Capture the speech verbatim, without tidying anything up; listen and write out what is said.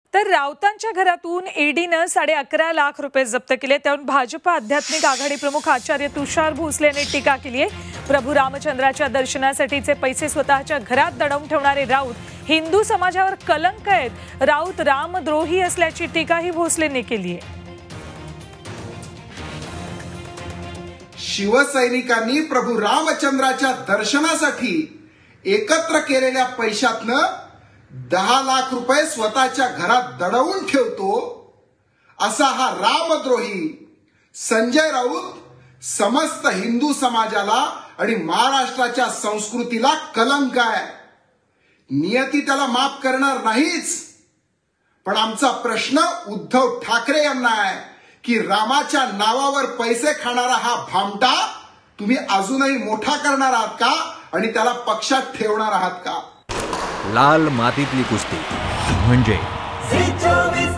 तर राऊतांच्या घरातून ईडीनं साडे अकरा लाख रुपये जप्त केले। त्यावरून भाजपा आध्यात्मिक आघाडी प्रमुख आचार्य तुषार भोसले यांनी टीका केली आहे। प्रभू रामचंद्राच्या दर्शनासाठीचे पैसे स्वतःच्या घरात दडवून ठेवणारे राऊत हिंदू समाजावर कलंक आहेत। राऊत रामद्रोही असल्याची टीकाही भोसलेंनी केली आहे। शिवसैनिकांनी प्रभू रामचंद्राच्या दर्शनासाठी एकत्र केलेल्या पैशातनं दहा लाख रुपये स्वतःच्या घरात दडवून ठेवतो असा हा रामद्रोही संजय राऊत समस्त हिंदू समाजाला आणि महाराष्ट्राच्या संस्कृतीला कलंक आहे। नियती त्याला माफ करणार नाहीच, पण आमचा प्रश्न उद्धव ठाकरे यांना आहे की रामाच्या नावावर पैसे खाणारा हा भामटा तुम्ही अजूनही मोठा करणार आहात का आणि त्याला पक्षात ठेवणार आहात का? लाल मातीतली कुस्ती म्हणजे